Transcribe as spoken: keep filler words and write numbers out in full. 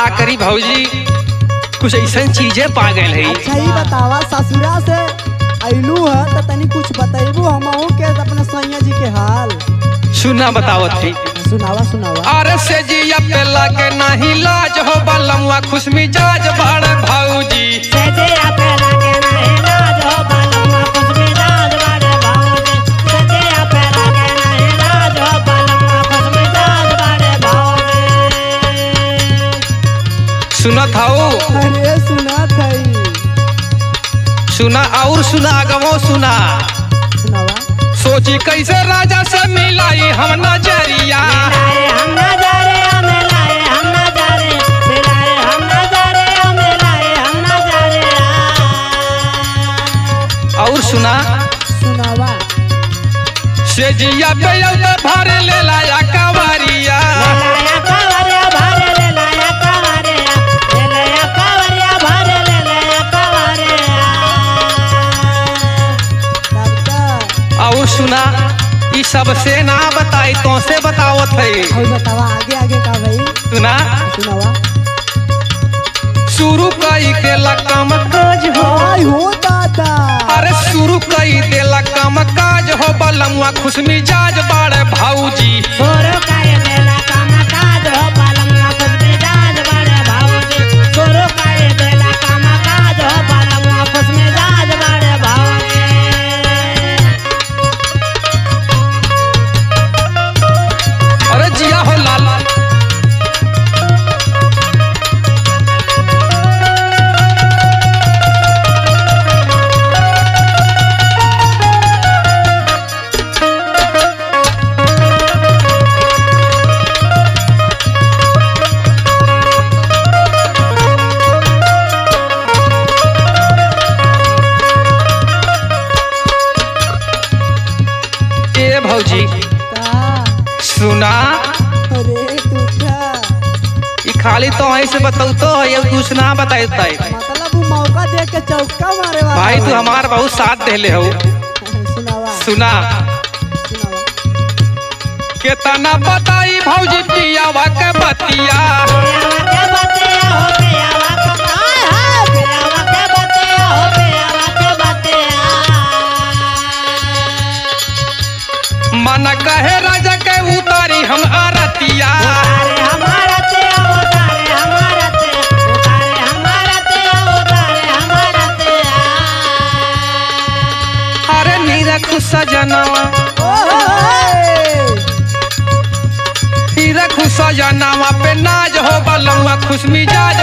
करी भौजी, कुछ ऐसा चीजें पा गए है। अच्छा ही बतावा, ससुरा से अइलू है तो तनी कुछ बताइबू हमहू के अपने सैया जी के हाल। सुना बतावत थी। सुनावा सुनावा। अरे से जिया पे लागे नहीं लाज हो बलमुआ खुश मिजाज बड़े भौजी। से जिया पे लागे नहीं लाज हो बलमुआ खुश मिजाज बड़े भौजी। से जिया पे लागे नहीं लाज हो बलमुआ खुश मिजाज बड़े भौजी। सुनत हो? अरे सुना थई। सुना और सुना गवो सुना। सुनावा। सोची कैसे राजा से मिलाई हम नजरिया। मिलाए हम नजारे मिलाए हम नजारे मिलाए हम नजारे मिलाए हम नजारे। और सुना। सुनावा। से जिया पे भर ले लाया कवरिया। लाया कवरिया भर ले लाया कवरिया ले लाया कवरिया भर ले लाया कवरिया। और सुना, ई सबसे ना बताई तो से बतावत है। और बतावा आगे आगे का भाई। सुना। सुनावा। शुरू कई के लकम काज हो। आई हो दादा। अरे शुरू कई दे लकम काज हो बलमुआ खुश मिजाज बड़े भौजी। शुरू कर देला काम काज हो बलमुआ खुश मिजाज बड़े भौजी। शुरू कर देला काम काज हो बलमुआ खुश मिजाज बड़े भौजी। अरे जिया हो लाल। ए भौजी का। सुना। अरे तूता। ई खाली तो ऐसे बताऊ तो ये कुछ ना बताई। मतलब वो मौका दे के चौका मारे वाला। भाई तू हमार बहुत साथ देले हो। सुनावा। सुना। सुनावा। केतना बताई भौजी पियावा के बतिया। पियावा के बतिया हो पियावा के हाय हाय पियावा के बतिया हो पियावा के बतिया। मन कहे राजा के उतारी हम आरतिया। उतारे हमारा ते उतारे हमारा ते उतारे हमारा ते उतारे हमारा ते। अरे नीरख सजनवा नीरख सजनवा पे नाज हो बलमुआ खुश मिजाज